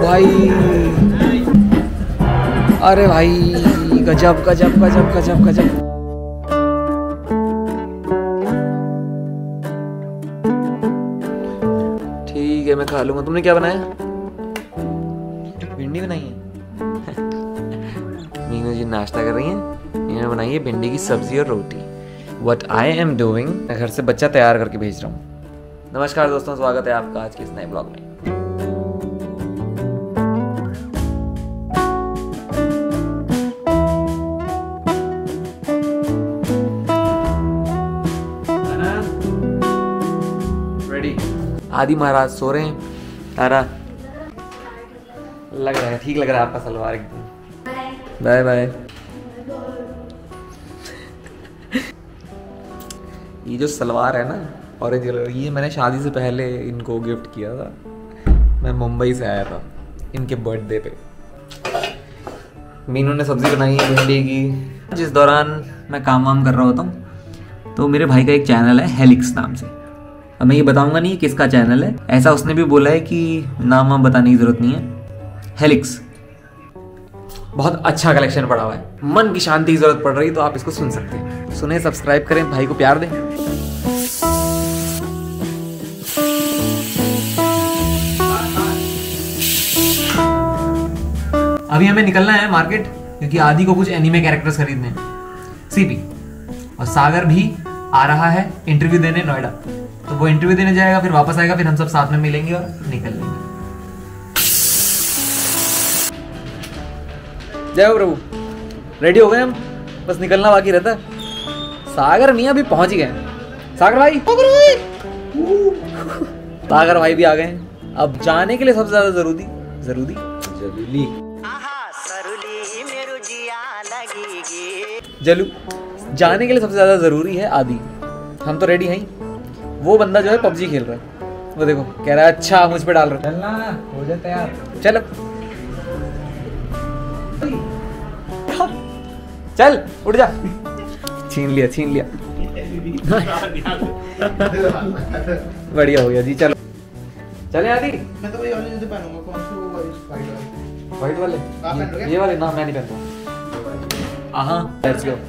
भाई, अरे भाई गजब गजब गजब गजब गजब। ठीक है मैं खा लूंगा। तुमने क्या बनाया? भिंडी बनाई है। मीनू जी नाश्ता कर रही हैं। इन्होंने बनाई है भिंडी की सब्जी और रोटी। What I am doing, मैं घर से बच्चा तैयार करके भेज रहा हूँ। नमस्कार दोस्तों, स्वागत है आपका आज के इस नए ब्लॉग में। रेडी? आदि महाराज सो रहे हैं। तारा लग रहा है, ठीक लग रहा है आपका सलवार एकदम। Bye bye. ये जो सलवार है ना ऑरेंज कलर, ये मैंने शादी से पहले इनको गिफ्ट किया था। मैं मुंबई से आया था इनके बर्थडे पे। मीनू ने सब्जी बनाई है भिंडी की। जिस दौरान मैं काम वाम कर रहा होता हूँ तो मेरे भाई का एक चैनल है हेलिक्स नाम से। अब मैं ये बताऊंगा नहीं किसका चैनल है, ऐसा उसने भी बोला है कि नाम वाम बताने की जरूरत नहीं है। हेलिक्स बहुत अच्छा कलेक्शन पड़ा हुआ है। मन की शांति की जरूरत पड़ रही तो आप इसको सुन सकते हैं। सुने, सब्सक्राइब करें, भाई को प्यार दें। अभी हमें निकलना है मार्केट क्योंकि आदि को कुछ एनीमे कैरेक्टर्स खरीदने हैं। सीपी और सागर भी आ रहा है इंटरव्यू देने नोएडा, तो वो इंटरव्यू देने जाएगा, फिर वापस आएगा, फिर हम सब साथ में मिलेंगे और निकल लेंगे। जय प्रभु। रेडी हो गए हम, बस निकलना बाकी रहता है। सागर मियां भी पहुंच गए। सागर भाई सागर भाई भी आ गए। अब जाने के लिए सबसे ज्यादा जरूरी जलू जाने के लिए सबसे ज्यादा जरूरी है आदि। हम तो रेडी हैं। वो बंदा जो है पबजी खेल रहा है, वो देखो कह रहा है अच्छा मुझ पे डाल रहा है। चलना, हो जा तैयार, चलो चल उठ जा। छीन लिया बढ़िया हो गया जी। चलो चले आदि। मैं तो वही वाले जो पहनूंगा। कौन सा वाइट वाले? ये वाले ना, मैं नहीं पहनता। हाँ लेट्स गो।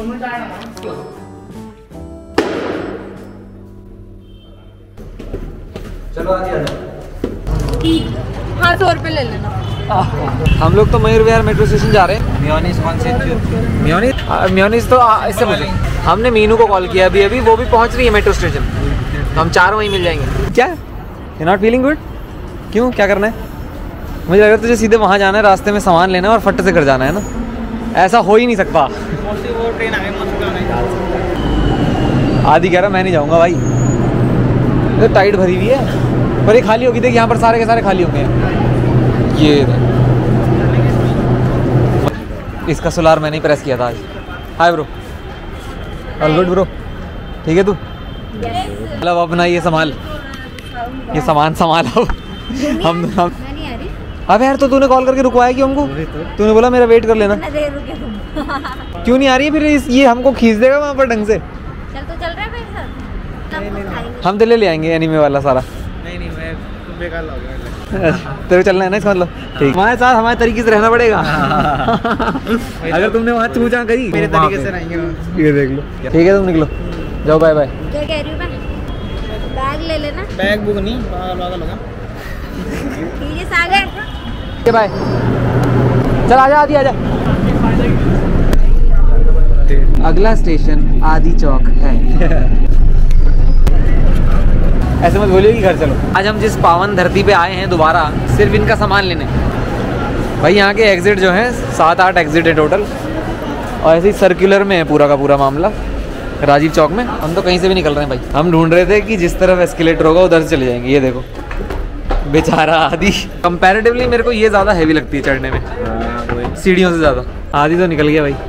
चलो आदि आ जाओ। हाँ 100 रुपये ले लेना। हम लोग तो मयूर विहार मेट्रो स्टेशन जा रहे हैं। मेयोनीज कौन सी? मेयोनीज तो इससे पूछे। हमने मीनू को कॉल किया अभी, वो भी पहुंच रही है मेट्रो स्टेशन। हम चारों वहीं मिल जाएंगे। क्या यू नॉट फीलिंग गुड? क्यों, क्या करना है? मुझे लग रहा है तुझे सीधे वहाँ जाना है, रास्ते में सामान लेना है और फट से घर जाना है ना। ऐसा हो ही नहीं सकता। आदि कह रहा मैं नहीं जाऊँगा भाई, तो टाइट भरी हुई है। पर ये खाली होगी, देख यहाँ पर सारे के सारे खाली होंगे। ये इसका सोलार मैंने ही प्रेस किया था आज। Hi bro, all good bro? ठीक है तू? मतलब अपना ये संभाल, ये सामान संभाल। हम अब यार तो तूने कॉल करके रुकवाया क्यों हमको? तूने बोला मेरा वेट कर लेना। क्यों नहीं आ रही है फिर? ये हमको खींच देगा वहाँ पर ढंग से। चल तो चल रहा है मेरे साथ। हम दिल्ली ले आएंगे एनीमे वाला सारा। नहीं मैं बेकार लगेगा। तेरे चलना है ना इसका मतलब? ठीक, हमारे साथ हमारे तरीके से रहना पड़ेगा। अगर तुमने वहाँ चूचा करी मेरे तरीके से रहेंगे। ये देख लो। ठीक है तुम निकलो, जाओ बाय बाय। क्या कह रही हूँ मैं? बैग ले लेना। बैग बुक नहीं, पागल लगा। ठीक है सागर, बाय। चल आजा आदि आजा। अगला स्टेशन आदि चौक है। ऐसे मत बोलिए कि घर चलो। आज हम जिस पावन धरती पे आए हैं दोबारा सिर्फ इनका सामान लेने। भाई यहाँ के एग्जिट जो हैं 7-8 एग्जिट है टोटल, और ऐसे ही सर्कुलर में है पूरा का पूरा मामला राजीव चौक में। हम तो कहीं से भी निकल रहे हैं भाई। हम ढूंढ रहे थे कि जिस तरफ एस्केलेटर होगा उधर से चले जाएंगे। ये देखो बेचारा आदि। कंपैरेटिवली मेरे को ये ज़्यादा हैवी लगती है चढ़ने में, सीढ़ियों से ज़्यादा। आदि तो निकल गया भाई।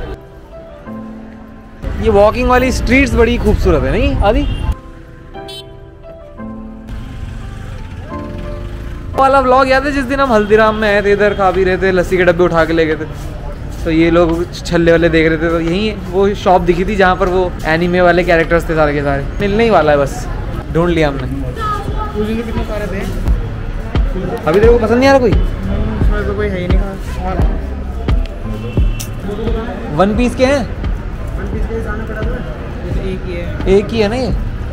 ये वॉकिंग वाली स्ट्रीट्स बड़ी खूबसूरत है नहीं आदि? वाला व्लॉग याद है जिस दिन हम हल्दीराम में आए थे, इधर खा भी रहे थे, लस्सी के डब्बे उठा के ले गए थे, तो ये लोग छल्ले वाले देख रहे थे, तो यही वो शॉप दिखी थी जहाँ पर वो एनीमे वाले कैरेक्टर्स थे सारे के सारे। मिलने ही वाला है, बस ढूंढ लिया हमने। कितने सारे थे? अभी तेरे को पसंद नहीं आ रहा कोई? इसमें तो कोई है ही नहीं खास। वन पीस के हैं? वन पीस के जाना पड़ा तो एक ही है। एक ही है ना ये?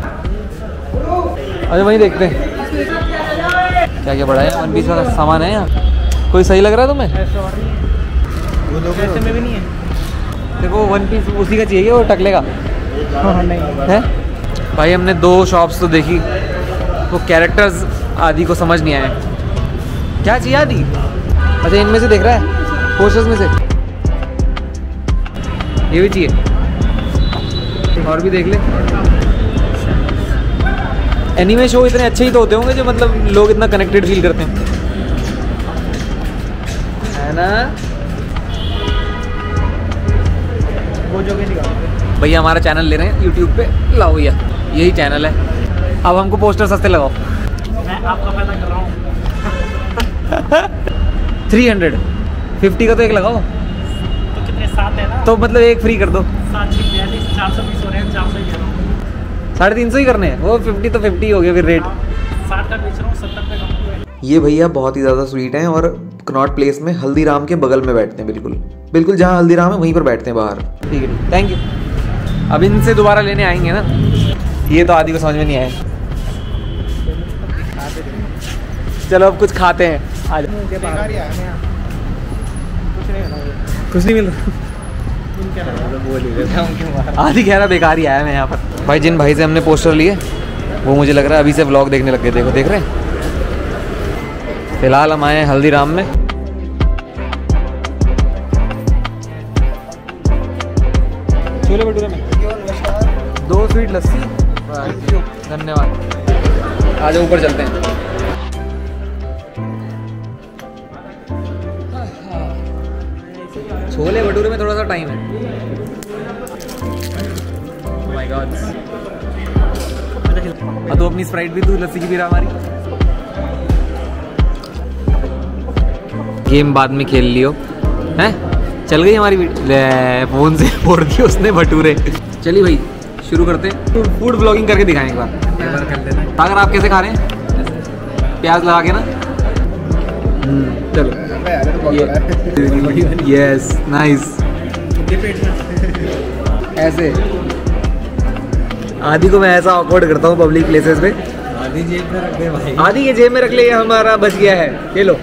अरे वहीं देखते हैं क्या क्या बड़ा है। वन पीस वाला सामान है यहाँ। कोई सही लग रहा है तुम्हें? ऐसे में भी नहीं है। देखो वन पीस उसी का चाहिए, वो टकले का नहीं है भाई। हमने 2 शॉप्स तो देखी, वो कैरेक्टर्स आदि को समझ नहीं आए। क्या चाहिए आदि? अच्छा इनमें से देख रहा है, पोस्टर्स में से ये भी चाहिए। और भी देख ले। एनीमे शो इतने अच्छे ही तो होते होंगे जो मतलब लोग इतना कनेक्टेड फील करते हैं, है ना? वो जो भी निकाल भैया हमारा चैनल ले रहे हैं यूट्यूब पे। लाओ भैया, यही चैनल है। अब हमको पोस्टर सस्ते लगाओ। मैं आपका फायदा कर रहा हूँ। 350 का तो एक लगाओ, तो कितने 7 है ना? तो मतलब एक फ्री कर दो। 7 42 420 हो रहे हैं। 400 ही दे रहा हूँ। 350 ही करने हैं। वो 50 तो 50 हो गया फिर रेट। 60 का बेच रहा हूँ, 70 पे कम हुआ है। ये भैया बहुत ही ज़्यादा स्वीट हैं और कनॉट प्लेस में हल्दीराम के बगल में बैठते हैं। बिल्कुल बिल्कुल जहाँ हल्दीराम है वहीं पर बैठते हैं बाहर। ठीक है, थैंक यू। अब इनसे दोबारा लेने आएंगे ना। ये तो आदि को समझ में नहीं आया। चलो अब कुछ खाते हैं। आ जाओ। कुछ नहीं मिल रहा। आदि कह रहा बेकार ही आया मैं यहाँ पर। भाई जिन भाई से हमने पोस्टर लिए वो मुझे लग रहा है अभी से व्लॉग देखने लग गए। देखो देख रहे हैं। फिलहाल हम आए हैं हल्दीराम में। छोले भटूरे में 2 स्वीट लस्सी। धन्यवाद। आ जाओ ऊपर चलते हैं। छोले भटूरे में थोड़ा सा टाइम है। Oh my God। अब तो अपनी स्प्राइट भी तू लस्सी की भी रहा हमारी। गेम बाद में खेल लियो हैं। चल गई हमारी फोन से फोड़ दिए उसने भटूरे। चलिए भाई शुरू करते हैं। फूड ब्लॉगिंग करके दिखाएं एक बार। अगर आप कैसे खा रहे हैं? प्याज लगा के ना। चलो यस नाइस। ऐसे आदि को मैं ऐसा ऑकवर्ड करता हूँ पब्लिक प्लेसेस पे। आदि जेब में रख दे भाई। आदि ये जेब में रख ले, हमारा बच गया है। ये लो।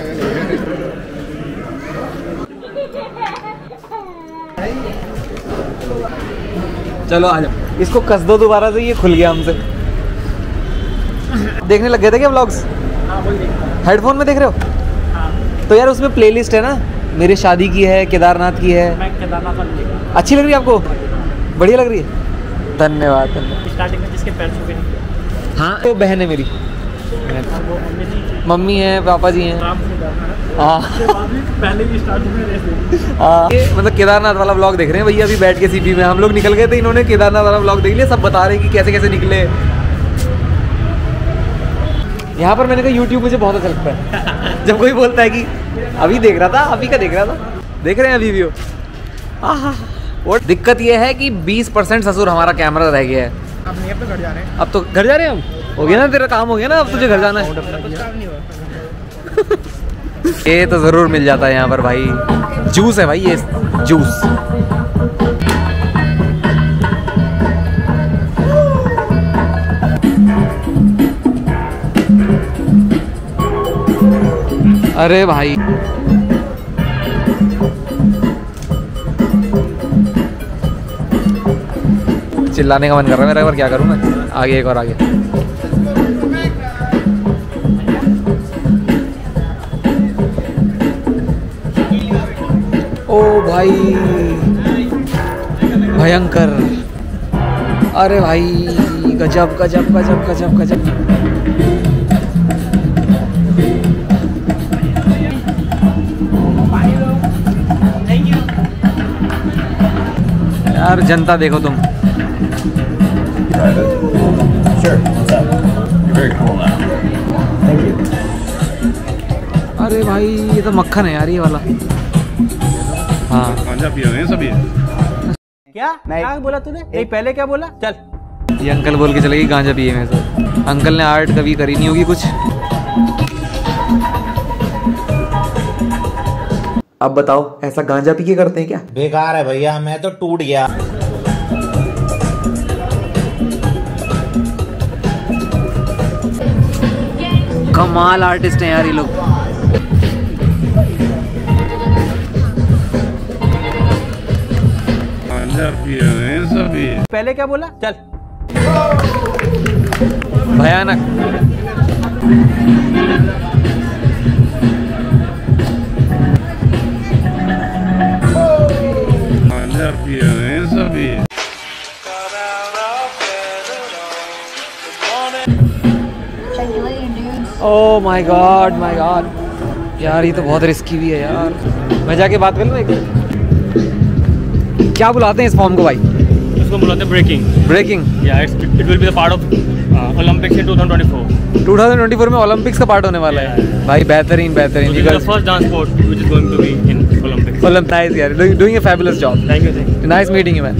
चलो आ जाओ। इसको कस दो दोबारा से, ये खुल गया हमसे। देखने लग गए थे क्या व्लॉग्स? हेडफोन में देख रहे हो? तो यार उसमें प्लेलिस्ट है ना, मेरी शादी की है, केदारनाथ की है। मैं केदारनाथ वाली देखा। अच्छी लग रही है आपको? बढ़िया लग रही है। धन्यवाद धन्यवाद। स्टार्टिंग में जिसके पैर छूके नहीं। हाँ तो बहन है मेरी। वो मम्मी है, पापा जी हैं। हाँ पहले भी स्टार्टिंग में रेस। ये मतलब केदारनाथ वाला व्लॉग देख रहे हैं भैया अभी बैठ के सीपी में। हम लोग निकल गए थे, इन्होंने केदारनाथ वाला व्लॉग देख लिया। सब बता रहे हैं कि कैसे कैसे निकले। यहाँ पर मैंने कहा यूट्यूब मुझे बहुत अच्छा लगता है जब कोई बोलता है कि अभी देख रहा था, अभी का देख रहा था। देख रहे हैं अभी वीडियो। और दिक्कत ये है कि 20% ससुर हमारा कैमरा रह गया है। अब नहीं, अब तो घर जा रहे हैं। अब तो घर जा रहे हैं हम। हो गया ना तेरा काम, हो गया ना। अब तुझे घर जाना है। ये तो जरूर मिल जाता है यहाँ पर भाई। जूस है भाई, ये जूस। अरे भाई चिल्लाने का मन कर रहा है मेरा। एक बार क्या करूँ मैं? आगे एक और आगे। ओ भाई भयंकर। अरे भाई गजब गजब गजब गजब गजब। यार जनता देखो तुम। अरे भाई ये तो मक्खन है यार, ये वाला। हाँ गांजा पिए हुए हैं सभी। क्या क्या बोला तूने? नहीं पहले क्या बोला? चल। ये अंकल बोल के चले गए गांजा पिए में। सर अंकल ने आर्ट कभी करी नहीं होगी कुछ। अब बताओ ऐसा गांजा पी के करते हैं क्या? बेकार है भैया, मैं तो टूट गया। कमाल आर्टिस्ट हैं यार ये लोग। पहले क्या बोला? चल। भयानक। ओह माय गॉड यार, ये तो बहुत रिस्की भी है यार। मैं जाके बात कर लूँ एक। क्या बुलाते हैं इस फॉर्म को भाई? इसको बुलाते हैं ब्रेकिंग। या it will be the part of Olympics in 2024 में ओलंपिक्स का पार्ट होने वाला है भाई। बेहतरीन। First dance sport which is going to be in Olympics. Nice यार, doing a fabulous job. Thank you. Nice meeting you man.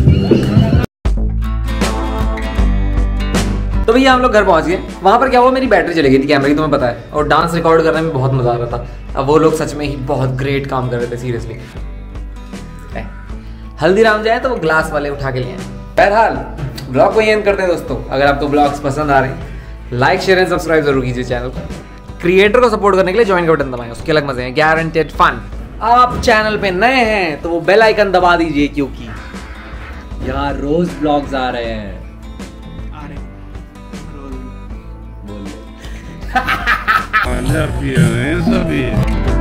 तो भैया हम लोग घर पहुंच गए। वहाँ पर क्या हुआ, मेरी बैटरी चली गई थी कैमरे की, तुम्हें पता है। और डांस रिकॉर्ड करने में बहुत मजा आ रहा था। अब वो लोग सच में ही बहुत ग्रेट काम कर रहे थे, सीरियसली। हल्दीराम जाए तो वो ग्लास वाले उठा के लिए आए। बहरहाल ब्लॉग को एंड करते हैं दोस्तों। अगर आपको ब्लॉग्स पसंद आ रहे हैं, लाइक शेयर एंड सब्सक्राइब जरूर कीजिए चैनल को। क्रिएटर को सपोर्ट करने के लिए ज्वाइन का बटन दबाएं, उसके अलग मजे हैं, गारंटेड फन। आप चैनल पे नए हैं तो वो बेल आइकन दबा दीजिए, क्योंकि यार रोज ब्लॉग्स आ रहे हैं। बोल